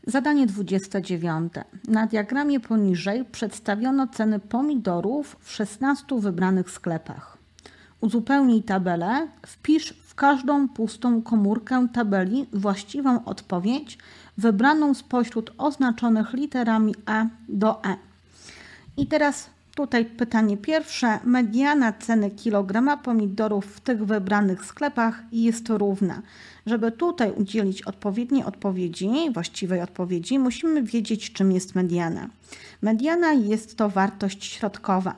Zadanie 29. Na diagramie poniżej przedstawiono ceny pomidorów w 16 wybranych sklepach. Uzupełnij tabelę, wpisz w każdą pustą komórkę tabeli właściwą odpowiedź wybraną spośród oznaczonych literami A do E. I teraz tutaj pytanie pierwsze. Mediana ceny kilograma pomidorów w tych wybranych sklepach jest równa. Żeby tutaj udzielić odpowiedniej odpowiedzi, właściwej odpowiedzi, musimy wiedzieć, czym jest mediana. Mediana jest to wartość środkowa.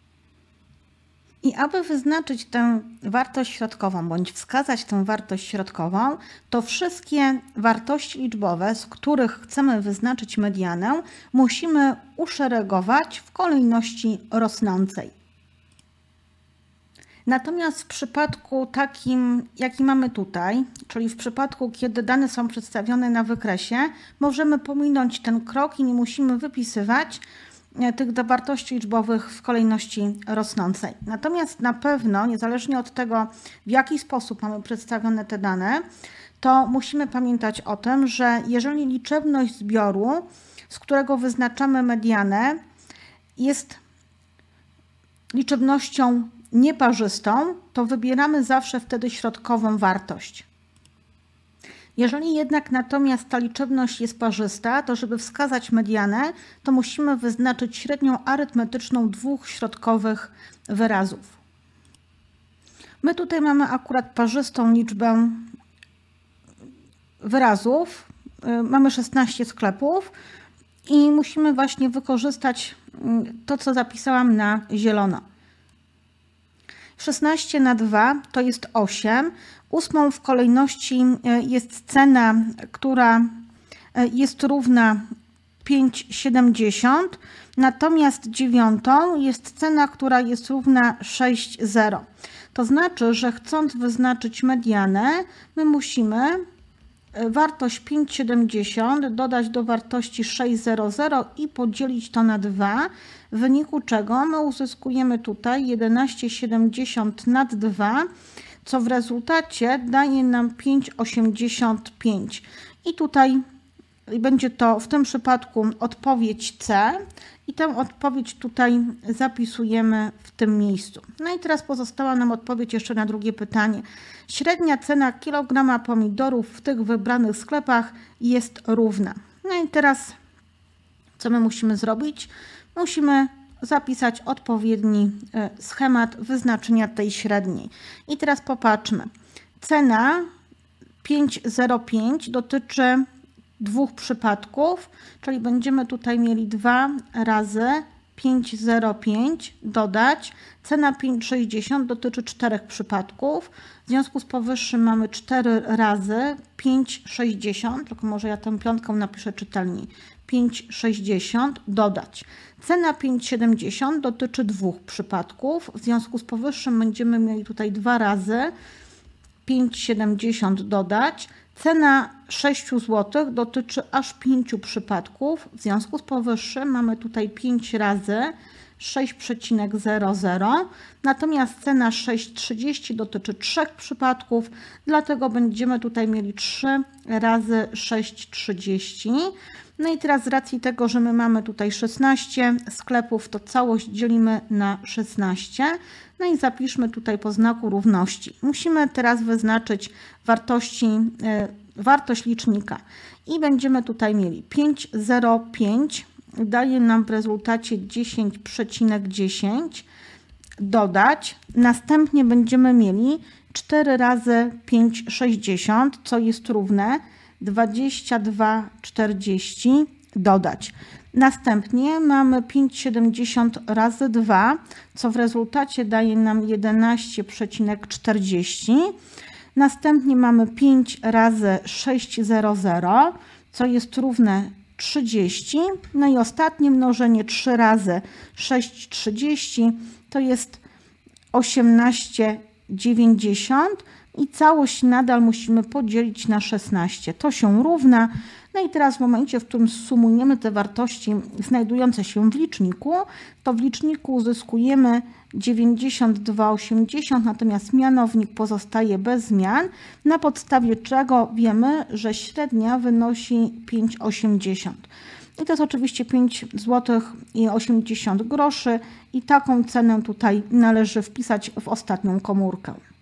I aby wyznaczyć tę wartość środkową, bądź wskazać tę wartość środkową, to wszystkie wartości liczbowe, z których chcemy wyznaczyć medianę, musimy uszeregować w kolejności rosnącej. Natomiast w przypadku takim, jaki mamy tutaj, czyli w przypadku, kiedy dane są przedstawione na wykresie, możemy pominąć ten krok i nie musimy wypisywać tych wartości liczbowych w kolejności rosnącej. Natomiast na pewno, niezależnie od tego, w jaki sposób mamy przedstawione te dane, to musimy pamiętać o tym, że jeżeli liczebność zbioru, z którego wyznaczamy medianę, jest liczebnością nieparzystą, to wybieramy zawsze wtedy środkową wartość. Jeżeli jednak natomiast ta liczebność jest parzysta, to żeby wskazać medianę, to musimy wyznaczyć średnią arytmetyczną dwóch środkowych wyrazów. My tutaj mamy akurat parzystą liczbę wyrazów. Mamy 16 sklepów i musimy właśnie wykorzystać to, co zapisałam na zielono. 16 na 2 to jest 8. 8 w kolejności jest cena, która jest równa 5,70. Natomiast 9 jest cena, która jest równa 6,0. To znaczy, że chcąc wyznaczyć medianę, my musimy wartość 5,70 dodać do wartości 6,00 i podzielić to na 2, w wyniku czego my uzyskujemy tutaj 11,70 nad 2, co w rezultacie daje nam 5,85. I tutaj będzie to w tym przypadku odpowiedź C i tę odpowiedź tutaj zapisujemy w tym miejscu. No i teraz pozostała nam odpowiedź jeszcze na drugie pytanie. Średnia cena kilograma pomidorów w tych wybranych sklepach jest równa. No i teraz co my musimy zrobić? Musimy zapisać odpowiedni schemat wyznaczenia tej średniej. I teraz popatrzmy. Cena 5,05 dotyczy dwóch przypadków, czyli będziemy tutaj mieli 2 razy 5,05 dodać. Cena 5,60 dotyczy 4 przypadków. W związku z powyższym mamy 4 razy 5,60, tylko może ja tę piątką napiszę czytelniej. 5,60 dodać. Cena 5,70 dotyczy 2 przypadków. W związku z powyższym będziemy mieli tutaj 2 razy 5,70 dodać. Cena 6 zł dotyczy aż 5 przypadków. W związku z powyższym mamy tutaj 5 razy 6,00. Natomiast cena 6,30 dotyczy 3 przypadków, dlatego będziemy tutaj mieli 3 razy 6,30. No i teraz z racji tego, że my mamy tutaj 16 sklepów, to całość dzielimy na 16. No i zapiszmy tutaj po znaku równości. Musimy teraz wyznaczyć wartość licznika i będziemy tutaj mieli 5,05 daje nam w rezultacie 10,10 dodać. Następnie będziemy mieli 4 razy 5,60, co jest równe 22,40 dodać. Następnie mamy 5,70 razy 2, co w rezultacie daje nam 11,40. Następnie mamy 5 razy 6,00, co jest równe 30. No i ostatnie mnożenie 3 razy 6,30 to jest 18,90. i całość nadal musimy podzielić na 16. To się równa. No i teraz w momencie, w którym sumujemy te wartości znajdujące się w liczniku, to w liczniku uzyskujemy 92,80, natomiast mianownik pozostaje bez zmian, na podstawie czego wiemy, że średnia wynosi 5,80. I to jest oczywiście 5 zł i 80 groszy i taką cenę tutaj należy wpisać w ostatnią komórkę.